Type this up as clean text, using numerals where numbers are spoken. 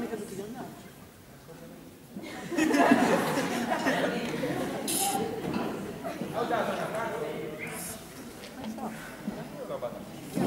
mica tutti gli andati. Ho dato una parte.